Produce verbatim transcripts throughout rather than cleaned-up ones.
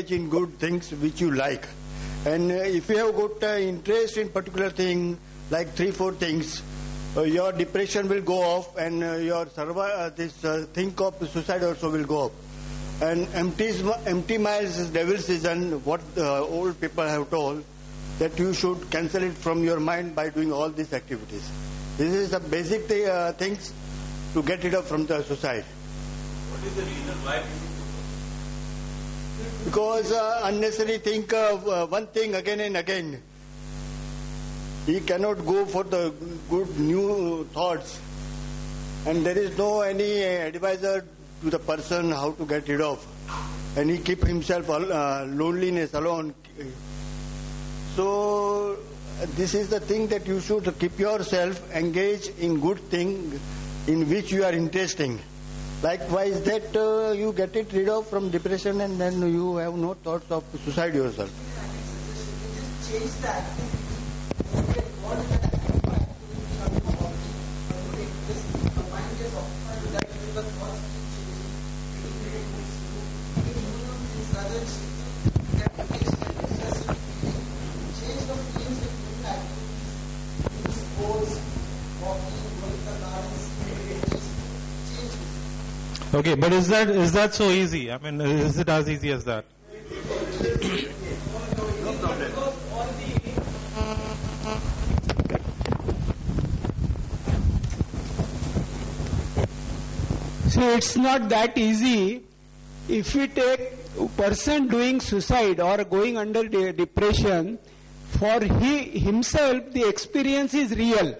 in good things which you like. And uh, if you have got uh, interest in particular thing, like three, four things, uh, your depression will go off, and uh, your survive, uh, this uh, think of suicide also will go up. And empty, empty miles is devil's season, what uh, old people have told, that you should cancel it from your mind by doing all these activities. This is the basic th- uh, things to get rid of from the suicide. What is the reason why? Because uh, unnecessary think of uh, one thing again and again. He cannot go for the good new thoughts, and there is no any advisor to the person how to get rid of, and he keep himself uh, loneliness alone. So this is the thing that you should keep yourself engaged in good thing in which you are interested. Likewise, that uh, you get it rid of from depression, and then you have no thoughts of suicide yourself. Just change that. Okay, but is that is that so easy? I mean, is it as easy as that? See, it's not that easy. If we take a person doing suicide or going under de- depression, for he himself the experience is real.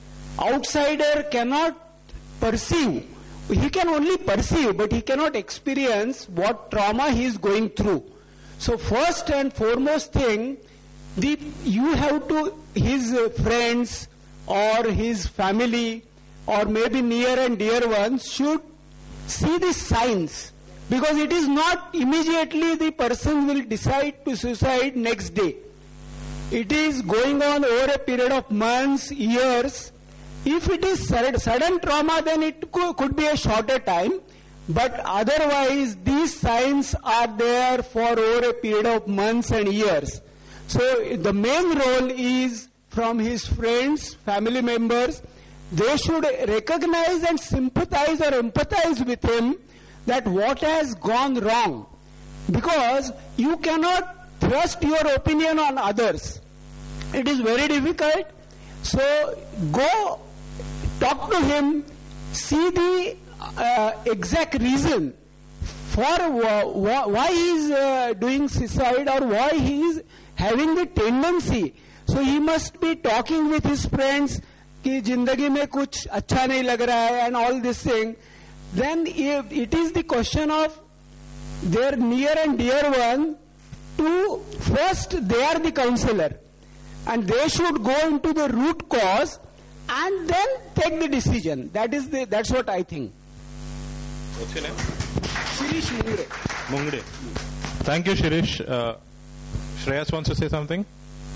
Outsider cannot perceive. He can only perceive, but he cannot experience what trauma he is going through. So first and foremost thing, the you have to, his friends or his family or maybe near and dear ones should see the signs, because it is not immediately the person will decide to suicide next day. It is going on over a period of months, years. If it is sudden trauma, then it could be a shorter time, but otherwise these signs are there for over a period of months and years. So the main role is from his friends, family members. They should recognize and sympathize or empathize with him that what has gone wrong, because you cannot thrust your opinion on others. It is very difficult. So go talk to him, see the uh, exact reason for wh- wh- why he is uh, doing suicide or why he is having the tendency. So he must be talking with his friends कि जिंदगी में कुछ अच्छा नहीं लग रहा है and all this thing. Then if it is the question of their near and dear one to first they are the counselor and they should go into the root cause and then take the decision. That is the, that's what I think. What's your name? Shirish Mungre. Mungre. Thank you, Shirish. Uh, Shreyas wants to say something.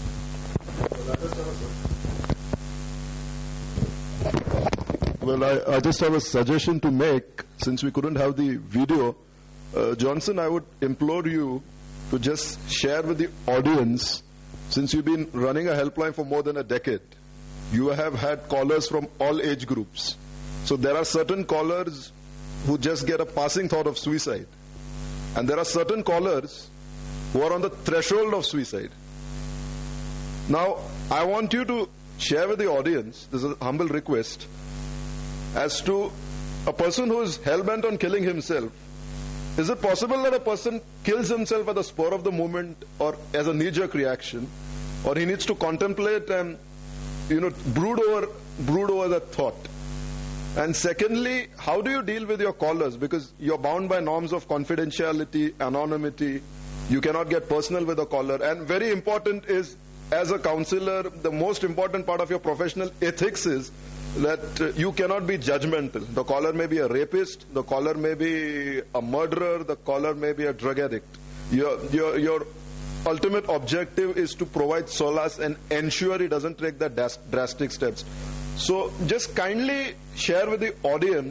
Well, I, I just have a suggestion to make. Since we couldn't have the video, uh, Johnson, I would implore you to just share with the audience, since you've been running a helpline for more than a decade, you have had callers from all age groups. So there are certain callers who just get a passing thought of suicide. And there are certain callers who are on the threshold of suicide. Now, I want you to share with the audience, this is a humble request, as to a person who is hell-bent on killing himself. Is it possible that a person kills himself at the spur of the moment or as a knee-jerk reaction, or he needs to contemplate and, you know, brood over, brood over that thought? And secondly, how do you deal with your callers? Because you're bound by norms of confidentiality, anonymity. You cannot get personal with a caller. And very important is, as a counselor, the most important part of your professional ethics is that uh, you cannot be judgmental. The caller may be a rapist, the caller may be a murderer, the caller may be a drug addict. Your, your, your ultimate objective is to provide solace and ensure he doesn't take that drastic steps. So just kindly share with the audience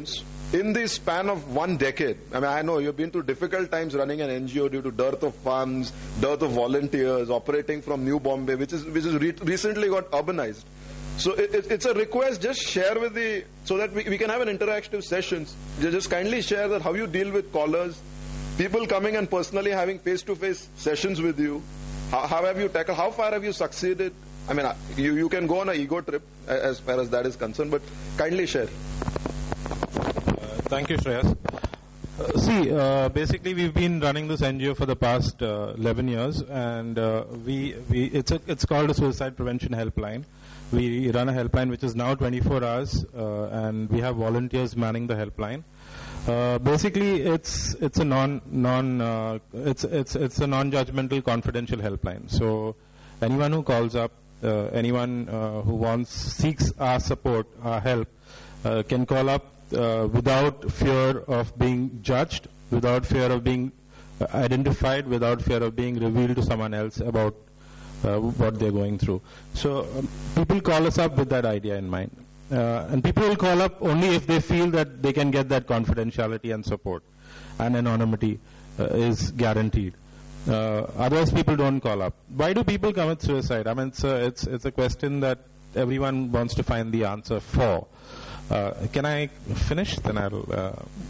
in the span of one decade, I mean, I know you've been through difficult times running an N G O due to dearth of funds, dearth of volunteers, operating from New Bombay, which is which is re- recently got urbanized. So it, it, it's a request, just share with the, so that we, we can have an interactive sessions. Just kindly share that how you deal with callers, people coming and personally having face-to-face sessions with you. How, how have you tackled, how far have you succeeded? I mean, you, you can go on an ego trip as far as that is concerned, but kindly share. Thank you, Shreyas. Uh, see, uh, basically, we've been running this N G O for the past uh, eleven years, and uh, we we it's a, it's called a suicide prevention helpline. We run a helpline which is now twenty-four hours, uh, and we have volunteers manning the helpline. Uh, basically, it's it's a non non uh, it's it's it's a non-judgmental, confidential helpline. So, anyone who calls up, uh, anyone uh, who wants seeks our support, our help, uh, can call up. Uh, without fear of being judged, without fear of being uh, identified, without fear of being revealed to someone else about uh, what they're going through. So um, people call us up with that idea in mind. Uh, and people will call up only if they feel that they can get that confidentiality and support. And anonymity uh, is guaranteed. Uh, otherwise people don't call up. Why do people commit suicide? I mean, it's a, it's, it's a question that everyone wants to find the answer for. Uh, can I finish? Then I'll. Uh...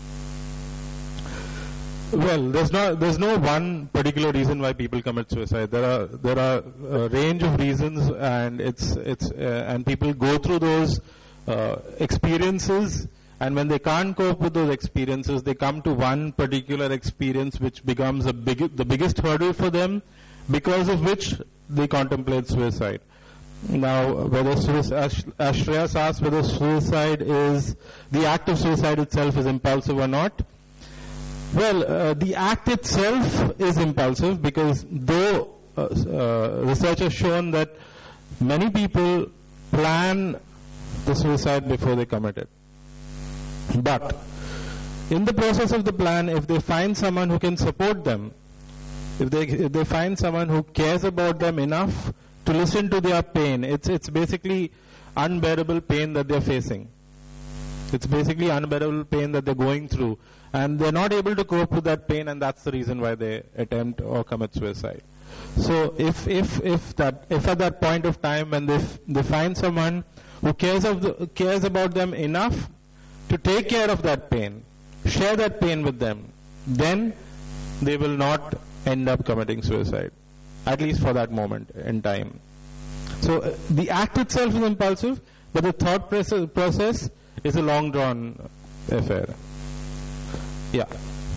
Well, there's no there's no one particular reason why people commit suicide. There are there are a range of reasons, and it's it's uh, and people go through those uh, experiences, and when they can't cope with those experiences, they come to one particular experience which becomes a big the biggest hurdle for them, because of which they contemplate suicide. Now, whether suicide, as Shreyas asked, whether suicide is, the act of suicide itself is impulsive or not. Well, uh, the act itself is impulsive because though uh, uh, research has shown that many people plan the suicide before they commit it. But in the process of the plan, if they find someone who can support them, if they, if they find someone who cares about them enough to listen to their pain. It's it's basically unbearable pain that they're facing. It's basically unbearable pain that they're going through, and they're not able to cope with that pain, and that's the reason why they attempt or commit suicide. So if if if that if at that point of time when they f- they find someone who cares of the, cares about them enough to take care of that pain, share that pain with them, then they will not end up committing suicide. At least for that moment in time. So uh, the act itself is impulsive, but the thought process, process is a long-drawn affair. Yeah.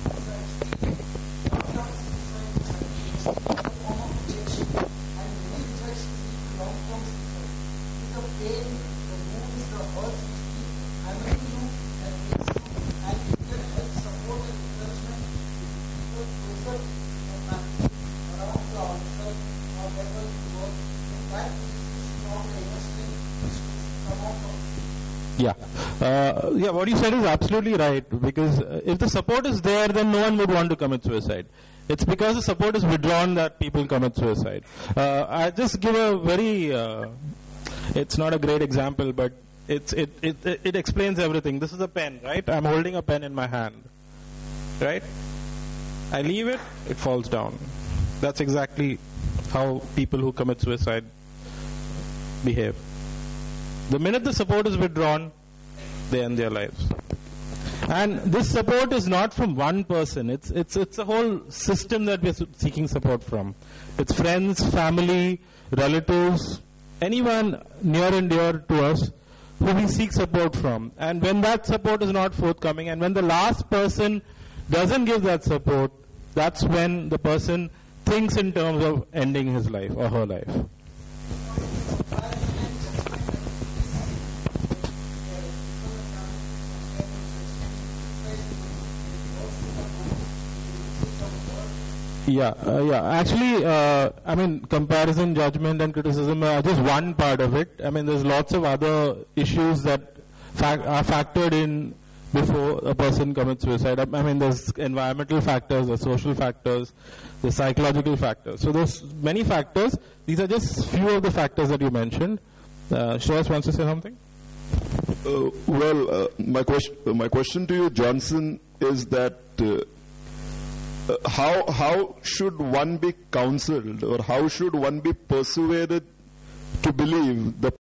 Yeah. Uh, yeah, what you said is absolutely right, because uh, if the support is there, then no one would want to commit suicide. It's because the support is withdrawn that people commit suicide. Uh, I just give a very, uh, it's not a great example, but it's, it, it, it explains everything. This is a pen, right? I'm holding a pen in my hand, right? I leave it, it falls down. That's exactly how people who commit suicide behave. The minute the support is withdrawn, they end their lives. And this support is not from one person. It's it's it's a whole system that we're seeking support from. It's friends, family, relatives, anyone near and dear to us who we seek support from. And when that support is not forthcoming, and when the last person doesn't give that support, that's when the person thinks in terms of ending his life or her life. Yeah, uh, yeah. Actually, uh, I mean, comparison, judgment, and criticism are just one part of it. I mean, there's lots of other issues that fac- are factored in before a person commits suicide. I mean, there's environmental factors, there's social factors, there's psychological factors. So there's many factors. These are just few of the factors that you mentioned. Uh, Shreyas wants to say something? Uh, well, uh, my question, my question to you, Johnson, is that uh, uh, how how should one be counseled, or how should one be persuaded to believe the